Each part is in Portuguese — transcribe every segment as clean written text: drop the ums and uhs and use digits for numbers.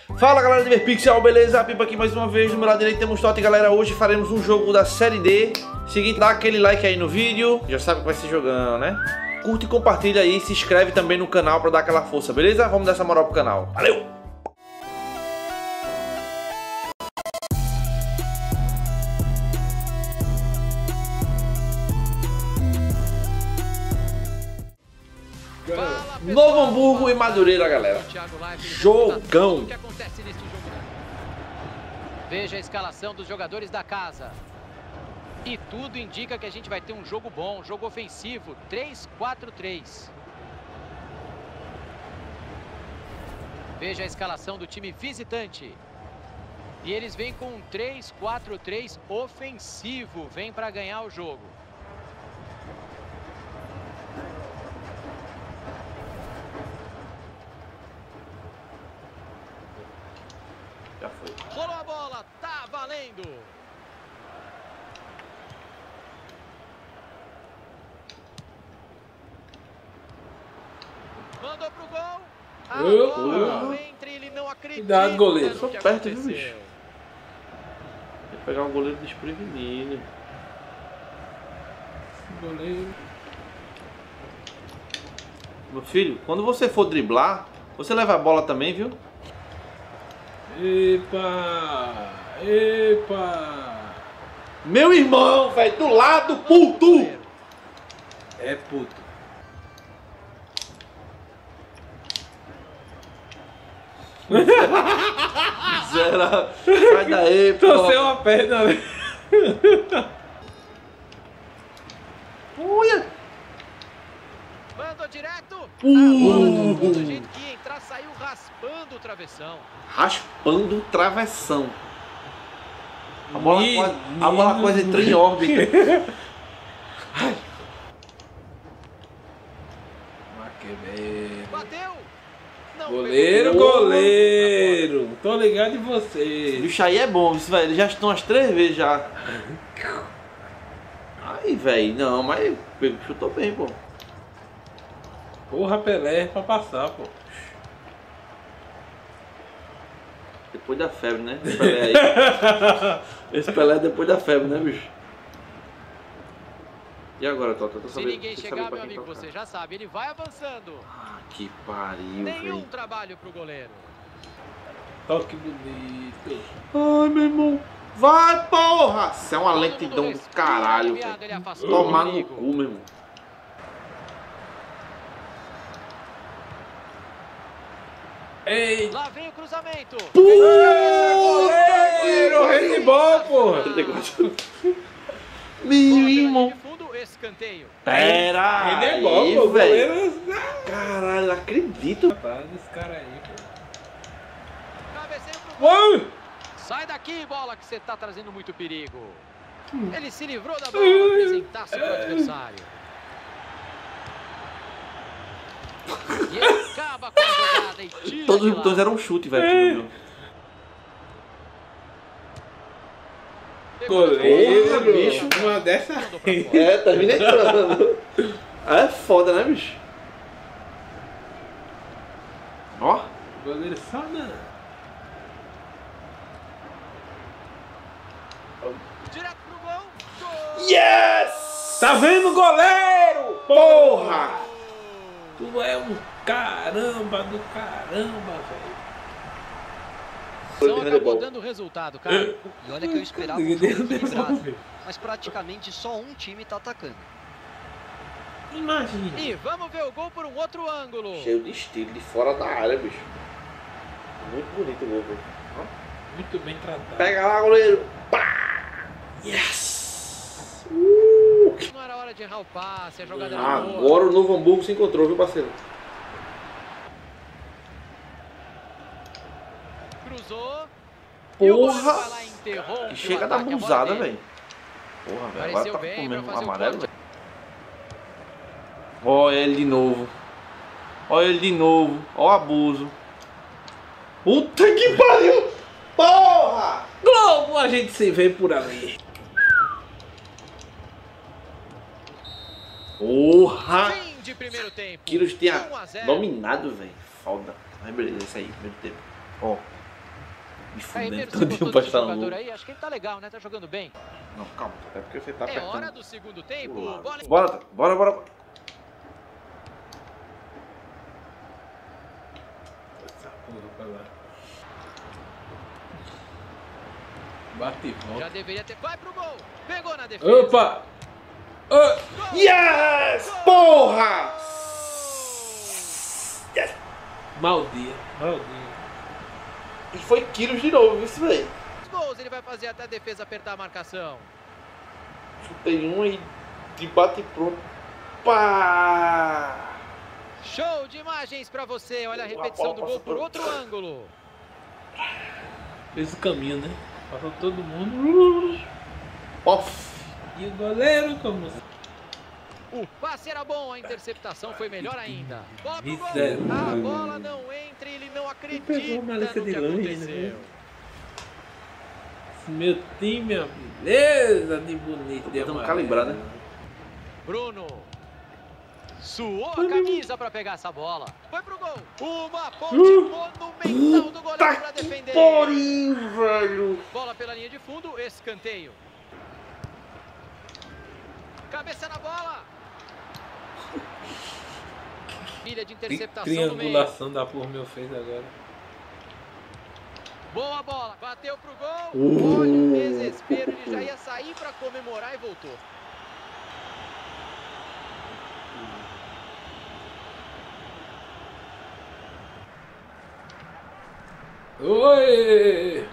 Fala galera do Iberpixel, beleza? Pipa aqui mais uma vez, do meu lado direito temos Totti, galera. Hoje faremos um jogo da Série D. Seguinte, dá aquele like aí no vídeo, já sabe que vai ser jogando, né? Curte e compartilha aí, se inscreve também no canal pra dar aquela força, beleza? Vamos dar essa moral pro canal, valeu! Novo Hamburgo e Madureira, galera. Jogão. Veja a escalação dos jogadores da casa. E tudo indica que a gente vai ter um jogo bom, um jogo ofensivo, 3-4-3. Veja a escalação do time visitante. E eles vêm com um 3-4-3 ofensivo, vem para ganhar o jogo. Já foi. Rolou a bola, tá valendo. Mandou pro gol. Entre, ele não acredita. Cuidado, goleiro. Só perto, viu, bicho? Tem que pegar um goleiro desprevenido. Goleiro. Meu filho, quando você for driblar, você leva a bola também, viu? Epa! Epa! Meu irmão, velho, do lado, puto! É puto. Zera, sai daí, pô. Torceu uma perna, né? Olha! Mandou direto. Do jeito que ia entrar, saiu raspando o travessão. Raspando o travessão. A bola quase entrou em órbita. Bateu. Não, Goleiro, pegou. goleiro. Tô ligado em você. O bicho aí é bom, isso, velho. Eles já estão umas 3 vezes já. Aí, velho, não, mas chutou bem, pô. Porra, Pelé pra passar, pô. Depois da febre, né? Esse Pelé aí. Esse Pelé é depois da febre, né, bicho? E agora, Tota? Se ninguém chegar, meu amigo, você já sabe, ele vai avançando. Ah, que pariu, Nenhum velho. trabalho pro goleiro. Toque bonito. Ai, meu irmão. Vai, porra! Isso é uma lentidão do caralho, velho. Tomar no cu, meu irmão. Ei! Lá vem o cruzamento. Goleiro! Handball, porra! 34. Meu irmão. De fundo, escanteio. Pera Handball, aí, pô. velho. Goleiro. Caralho, não acredito. Rapaz, esse cara aí, pô. Cabeceio pro gol. Uou! Sai daqui, bola, que você tá trazendo muito perigo. Ele se livrou da bola, apresentar-se pro adversário. E ele acaba com a jogada e tira. Todos de os botões lá. eram um chute, velho. Goleiro, bicho. Uma dessa aí. É, tá vindo entrando. É foda, né, bicho? Ó. Goleiro só não. Direto pro gol. Gol! Yes! Tá vendo, goleiro? Porra! Tu é um caramba do caramba, velho. Só acabou dando resultado, cara. E olha que eu esperava um jogo equilibrado, mas praticamente só um time tá atacando. Imagina. E vamos ver o gol por um outro ângulo. Cheio de estilo, de fora da área, bicho. Muito bonito o gol, velho. Ó. Muito bem tratado. Pega lá, goleiro. Pá! Yes! Não era hora de errar o passe, a jogada era boa. Agora o Novo Hamburgo se encontrou, viu, parceiro? Cruzou. E o goleiro vai lá e interrompe Que o chega da ataque, a bola abusada, dele. velho. Porra, velho. Agora Apareceu tá bem comendo pra fazer o amarelo, ponto. velho. Olha ele de novo. Olha ele de novo. Olha o abuso. Puta que pariu! Porra! Globo, a gente se vê por ali. Porra! Fim de primeiro tempo. Quiros tinha 1 a 0. dominado, velho. Foda. Mas beleza, isso aí, primeiro tempo. Ó. fudendo todinho pra estar no gol. Aí, acho que ele tá legal, né? Tá jogando bem. Não, calma, até porque você tá É apertando. hora do segundo tempo. Bora. Essa porra pra lá. Bate e volta. Já deveria ter. Vai pro gol. Pegou na defesa. Opa! Oh. Yes! Porra! Yes! Maldia. E foi quilos de novo, isso aí. Os gols ele vai fazer até a defesa apertar a marcação. Chutei um e de bate pronto. Pá! Show de imagens pra você. Olha a repetição do gol por outro ângulo. Fez o caminho, né? Passou todo mundo. Off! E o goleiro como... O passe era bom, a interceptação foi melhor ainda. Bola pro gol. Miséria. A bola não entra e ele não acredita Pegou uma no lista que de lã ainda, aconteceu. né? Esse meu time é uma beleza de bonito. De Tentando calibrar, né? Bruno. Suou a camisa pra pegar essa bola. Foi pro gol. Uma ponte monumental do goleiro pra defender. Porém, velho! Bola pela linha de fundo, escanteio. Cabeça na bola. Pilha de Que interceptação no meio. triangulação da porra meu fez agora. Boa bola, bateu pro gol. Olha o desespero, ele já ia sair pra comemorar e voltou. Oi!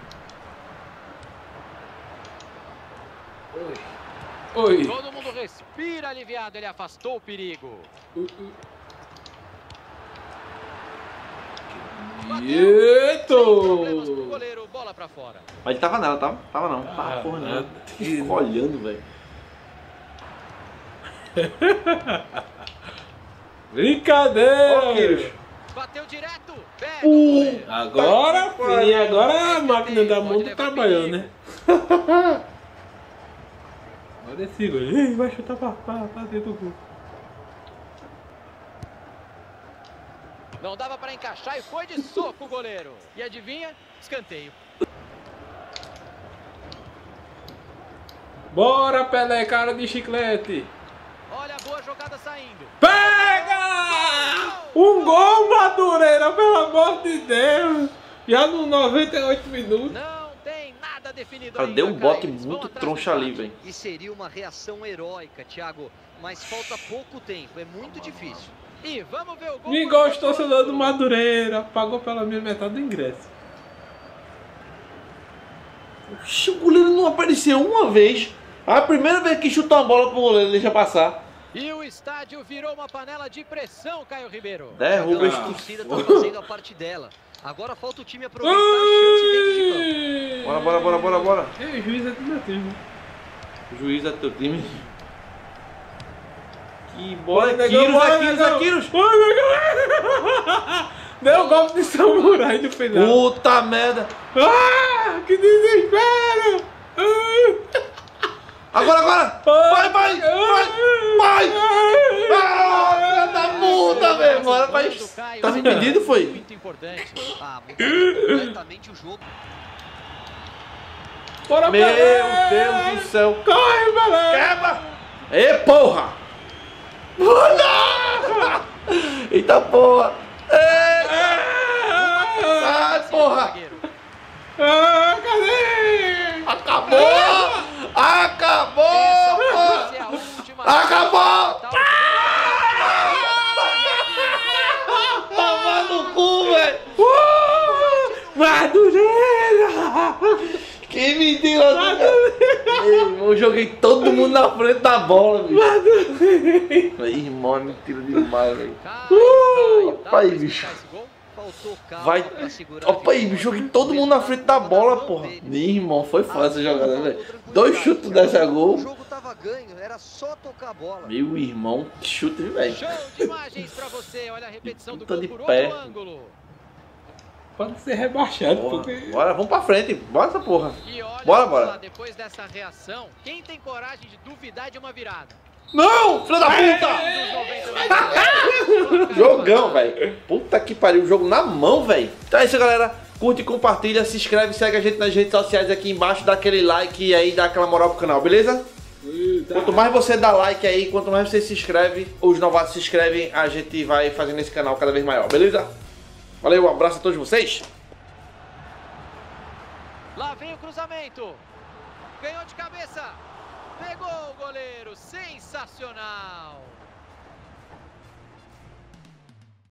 Oi! Todo mundo respira aliviado, ele afastou o perigo. Eita! Problemas pro goleiro, bola pra fora. Mas ele tava nela, tava? Tava não. Tava porra nada. não. Fica olhando, velho. Brincadeira! Bateu direto. Pega o goleiro. Agora, filho, agora a máquina da mão tá trabalhando, né? Olha esse gol. Ih, vai chutar pra dentro do gol. Não dava pra encaixar e foi de soco o goleiro. E adivinha? Escanteio. Bora, Pelé, cara de chiclete. Olha a boa jogada saindo. Pega! Um gol, Madureira, pelo amor de Deus. Já nos 98 minutos. Não tem nada definido Cara, ainda, deu um bote Eles vão muito atrás do troncha ali, empate. velho. E seria uma reação heróica, Thiago. Mas falta pouco tempo, é muito difícil. E vamos ver o gol. Me gostou, torcedor do Madureira. Pagou pela minha metade do ingresso. Oxi, o goleiro não apareceu uma vez. A primeira vez que chutou a bola pro goleiro, deixa passar. E o estádio virou uma panela de pressão, Caio Ribeiro. Derruba A este. torcida tá fazendo a parte dela. Agora falta o time aproveitar a chance dentro de campo. Bora. Ei, juiz é do meu time. O juiz é teu time. Que Bora, bola, negão, Quiros. Bora, negão. Deu um golpe de samurai no final. Puta merda. Ah, que desespero. Agora. Vai. Ah, filha da puta, velho. Bora, vai. Tava impedido, foi? Muito importante. Ah, mudou completamente o jogo. Bora, Meu Pelé. Deus do céu. Corre, Pelé. Quebra. Ê, porra. Eita porra. Sai, porra. Ah, cadê? Acabou. Essa é a última. Acabou. Tava no cu, velho. Madureira. Que mentira. Eu joguei todo mundo na frente da bola, bicho. Madureira. Irmão, é mentira demais, velho. Caio, dá Pai, pra bicho. explicar esse gol? Faltou calma Vai. pra segurar Opa aí, a vitória. joguei todo mundo na frente da bola, porra. Ih, irmão, foi fácil a jogada, velho. 2 chutes dessa O gol. jogo tava ganho, era só tocar a bola. Meu irmão, que chute, velho. Show de imagens pra você. Olha a repetição do Puta gol de por pé. outro ângulo. Pode ser rebaixado, Porra, porque... bora, vamos pra frente. Bora essa porra. E olha Bora. só, depois dessa reação, quem tem coragem de duvidar de uma virada? Não, filho da puta. Nos 90 Jogão, velho. Puta que pariu, o jogo na mão, velho. Então é isso, galera. Curte, compartilha, se inscreve, segue a gente nas redes sociais aqui embaixo, dá aquele like e aí dá aquela moral pro canal, beleza? Quanto mais você dá like aí, quanto mais você se inscreve, os novatos se inscrevem, a gente vai fazendo esse canal cada vez maior, beleza? Valeu, um abraço a todos vocês. Lá vem o cruzamento. Ganhou de cabeça. Pegou o goleiro. Sensacional.